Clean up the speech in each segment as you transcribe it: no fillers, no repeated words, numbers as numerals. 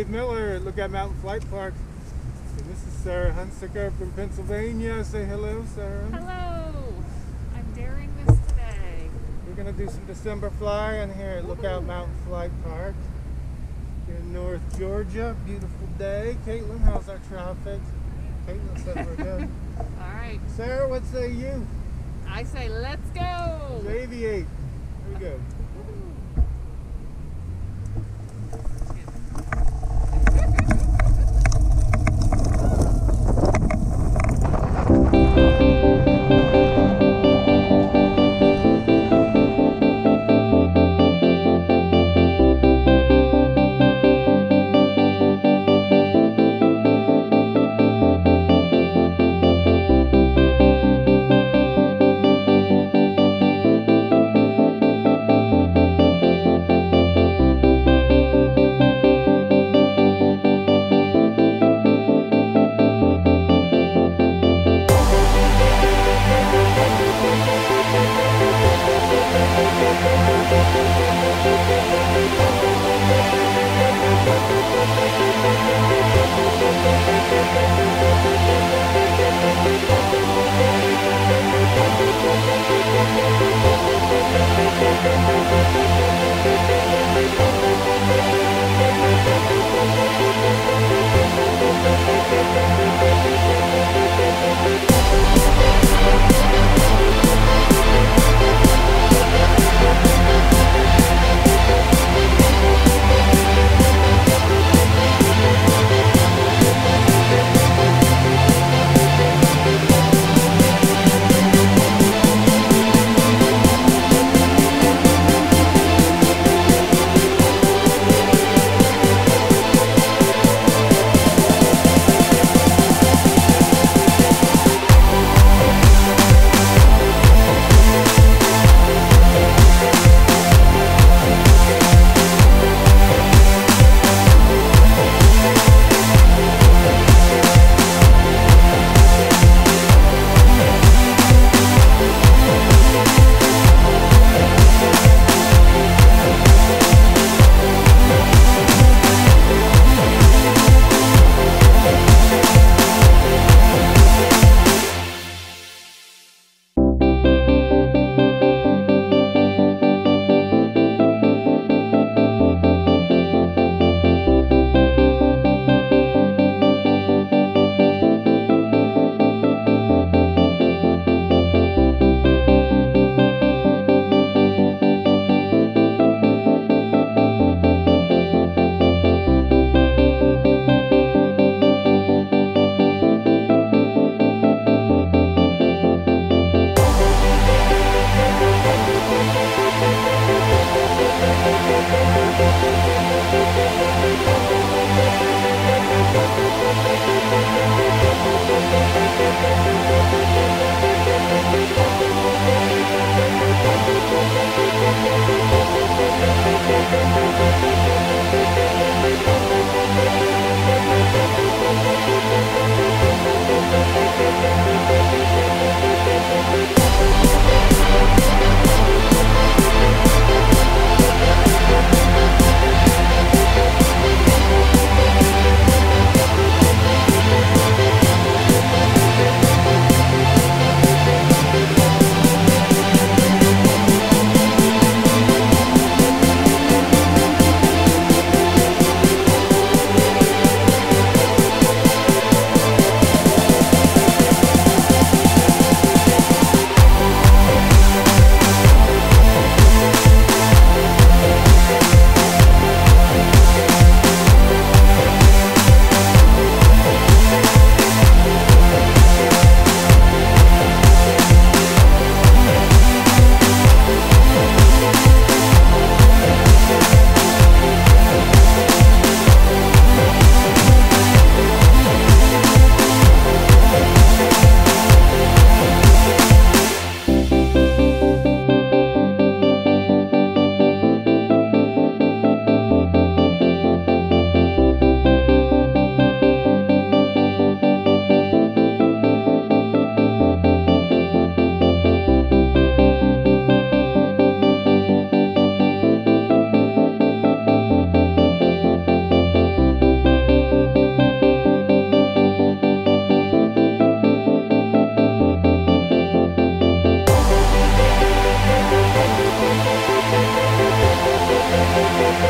Dave Miller at Lookout Mountain Flight Park. And this is Sarah Hunsaker from Pennsylvania. Say hello, Sarah. Hello. I'm daring this today. We're going to do some December flying here at Lookout Mountain Flight Park in North Georgia. Beautiful day. Caitlin, how's our traffic? Caitlin said we're good. All right. Sarah, what say you? I say let's go. Let's aviate. Here we go.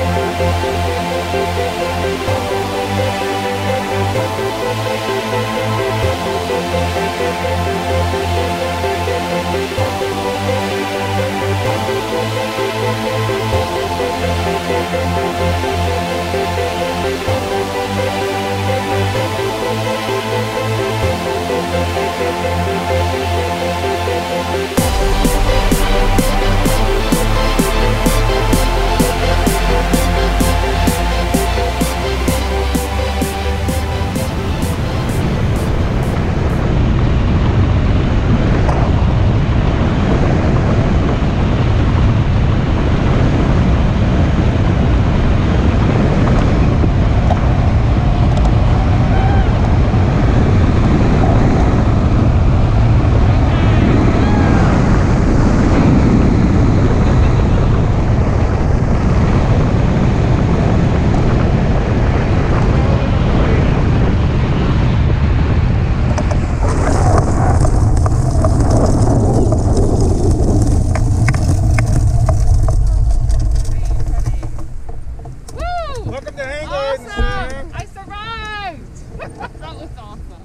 Welcome to Hang Gliding, Awesome! Sam. I survived! That was awesome.